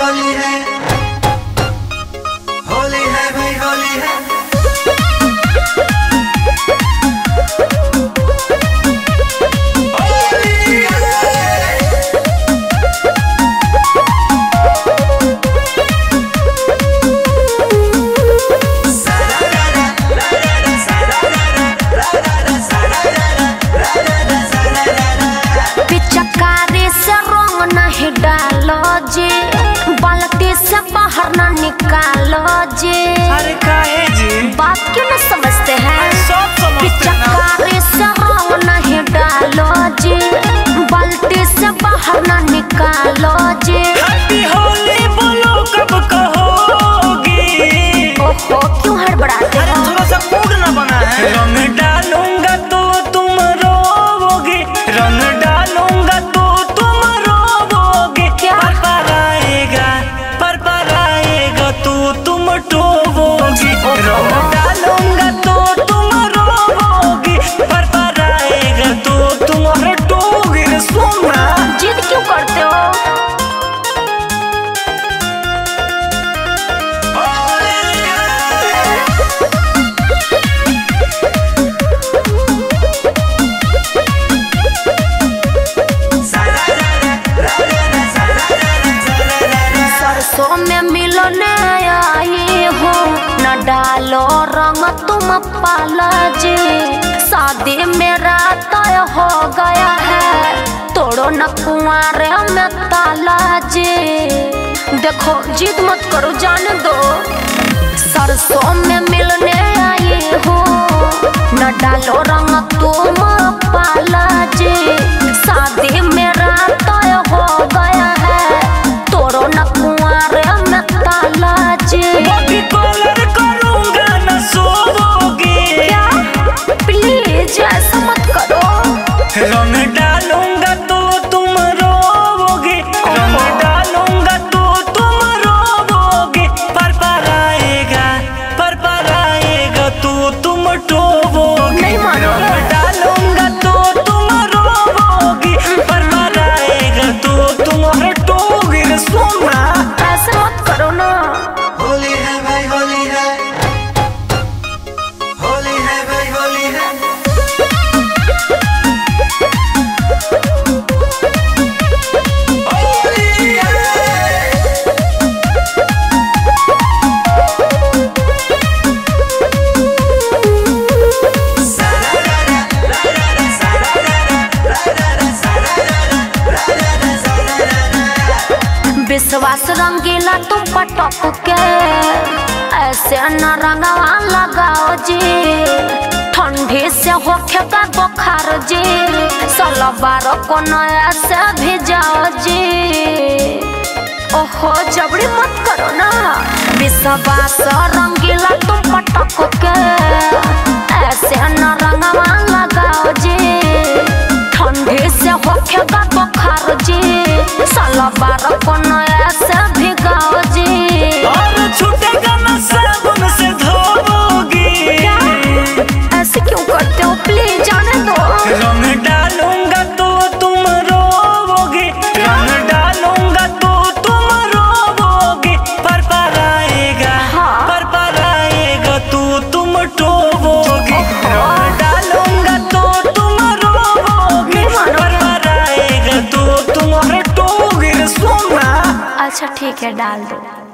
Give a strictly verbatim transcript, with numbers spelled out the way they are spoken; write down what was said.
होली है, होली है भाई होली है। डालो जी बाल्टी से बाहर ना निकालो जी। अरे काहे जी? बात क्यों न समझते हैं? सब समझते हैं। से रंग नहीं डालो जी बाल्टी से बाहर ना निकालो जी। हैप्पी होली बोलो कब कहोगी? ओहो क्यों हड़बड़ाते हो? थोड़ा सा मूड ना बना है। रंग डालूंगा तो तुम रोओगी, रंग डालूंगा तो रंग डालूंगा तो तुम रोओगी, पर पर आएगा तो तुम हटोगी। सोना जिद क्यों करते हो? सरसों में मिलने आई हो न डालो रंग तुम पाला जी। शादी मेरा तय हो गया है तोड़ो न कुंवारे में ताला जी। देखो जिद मत करो जाने दो। सरसों में मिलने आई हो न डालो रंग तुम पाला जी। शादी मेरा तय हो गया है तोड़ो न कुंवारे में ताला जी। बॉडी कॉलर करूंगा न सोओगी। क्या? प्लीज ऐसा मत करो। रंग डालूंगा तो तुम रोओगी, रंग डालूंगा तो तुम रोओगी, पर पर आएगा पर पर आएगा तो तुम टोओगी। नहीं मानोगे। रंग डालूंगा तो तुम रोओगी, पर पर आएगा तो तुम हटोगी। सोना ऐसा मत करो ना। होली है भाई होली है, होली है भाई होली है। विश्वास रंगीला तुम पटक के ऐसे न रंगवा लगाओ जी। ठंडी से होखेगा बुखार जी सलवार को नया से भिजाओ जी। ओहो जबड़ी मत करो ना। विश्वास रंगीला तुम पटक के ऐसे न रंगवा लगाओ जी। ठंडी से होखेगा बुखार जी सलवार को नया से भिगाओ जी। और छूटेगा न साबुन से धोओगी। ऐसे क्यों करते हो? प्लीज जाने दो। रंग डालूंगा तो तुम रोओगी, रंग डालूंगा तो तुम रोओगी, पर पर आएगा हाँ। पर पर आएगा तो तुम टोओगी। रंग डालूंगा तो तुम रोओगी, पर पर आएगा तो तुम हटोगी। सोना अच्छा ठीक है डाल दो।